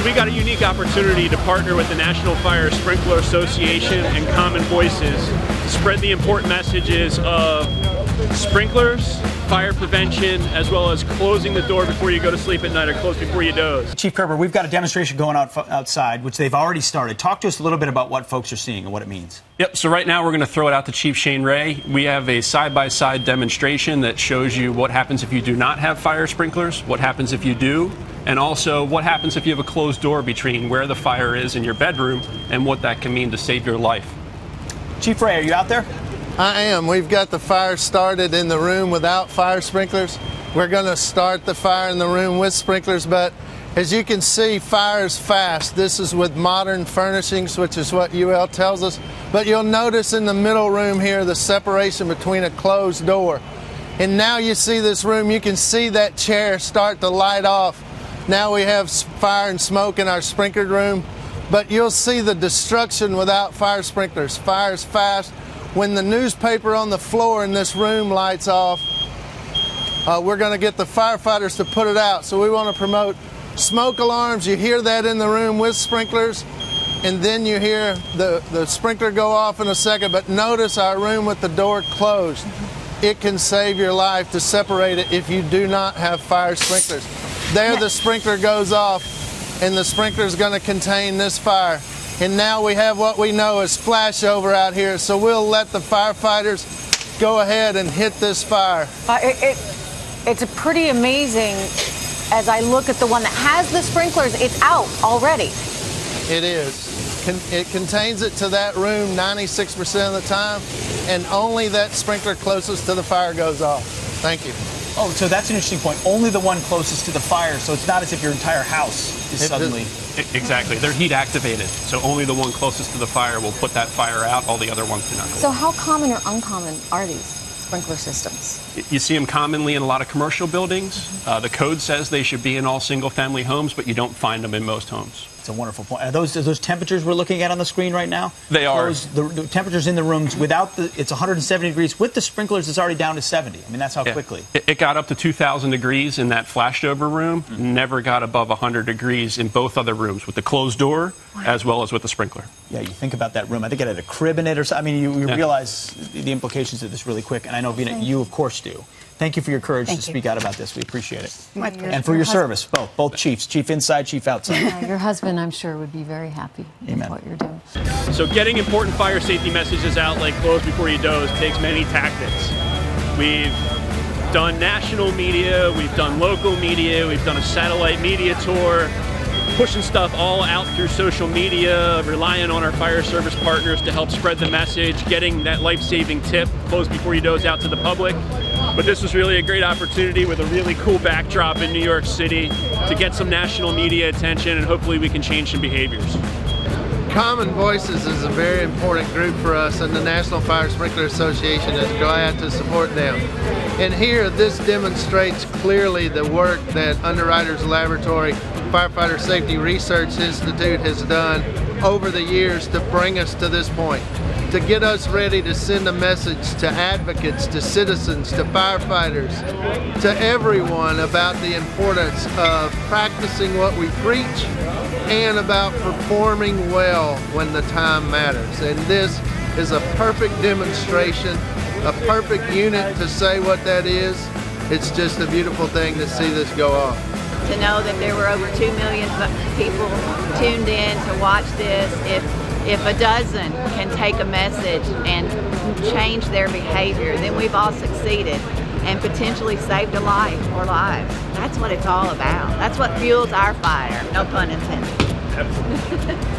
we got a unique opportunity to partner with the National Fire Sprinkler Association and Common Voices to spread the important messages of sprinklers, fire prevention, as well as closing the door before you go to sleep at night, or close before you doze. Chief Kerber, we've got a demonstration going outside, which they've already started. Talk to us a little bit about what folks are seeing and what it means. Yep, so right now we're going to throw it out to Chief Shane Ray. We have a side-by-side demonstration that shows you what happens if you do not have fire sprinklers, what happens if you do, and also what happens if you have a closed door between where the fire is in your bedroom and what that can mean to save your life. Chief Ray, are you out there? I am. We've got the fire started in the room without fire sprinklers. We're going to start the fire in the room with sprinklers, but as you can see, fire is fast. This is with modern furnishings, which is what UL tells us. But you'll notice in the middle room here the separation between a closed door. And now you see this room, you can see that chair start to light off. Now we have fire and smoke in our sprinklered room, but you'll see the destruction without fire sprinklers. Fire is fast. When the newspaper on the floor in this room lights off, we're going to get the firefighters to put it out. So we want to promote smoke alarms. You hear that in the room with sprinklers, and then you hear the sprinkler go off in a second. But notice our room with the door closed. It can save your life to separate it if you do not have fire sprinklers. There the sprinkler goes off, and the sprinkler is going to contain this fire. And now we have what we know as flashover out here, so we'll let the firefighters go ahead and hit this fire. It's a pretty amazing, as I look at the one that has the sprinklers, it's out already. It is. It contains it to that room 96% of the time, and only that sprinkler closest to the fire goes off. Thank you. Oh, so that's an interesting point. Only the one closest to the fire, so it's not as if your entire house is suddenly... Exactly. They're heat activated, so only the one closest to the fire will put that fire out. All the other ones do not. So how common or uncommon are these sprinkler systems? You see them commonly in a lot of commercial buildings. The code says they should be in all single-family homes, but you don't find them in most homes. It's a wonderful point. Are those temperatures we're looking at on the screen right now? They are. The temperatures in the rooms without it's 170 degrees. With the sprinklers, it's already down to 70. I mean, that's how quickly. It got up to 2,000 degrees in that flashed over room. Never got above 100 degrees in both other rooms with the closed door as well as with the sprinkler. Yeah, you think about that room. I think it had a crib in it or something. I mean, you realize the implications of this really quick. And I know, Vina, you of course do. Thank you for your courage to speak out about this. We appreciate it. And for your service, both chiefs, chief inside, chief outside. Your husband, I'm sure, would be very happy with what you're doing. So getting important fire safety messages out like Close Before You Doze takes many tactics. We've done national media, we've done local media, we've done a satellite media tour, pushing stuff all out through social media, relying on our fire service partners to help spread the message, getting that life-saving tip, Close Before You Doze, out to the public. But this was really a great opportunity with a really cool backdrop in New York City to get some national media attention, and hopefully we can change some behaviors. Common Voices is a very important group for us, and the National Fire Sprinkler Association is glad to support them. And here, this demonstrates clearly the work that Underwriters Laboratory Firefighter Safety Research Institute has done over the years to bring us to this point, to get us ready to send a message to advocates, to citizens, to firefighters, to everyone about the importance of practicing what we preach and about performing well when the time matters. And this is a perfect demonstration, a perfect unit to say what that is. It's just a beautiful thing to see this go off. To know that there were over 2 million people tuned in to watch this, if a dozen can take a message and change their behavior, then we've all succeeded and potentially saved a life or lives. That's what it's all about. That's what fuels our fire. No pun intended.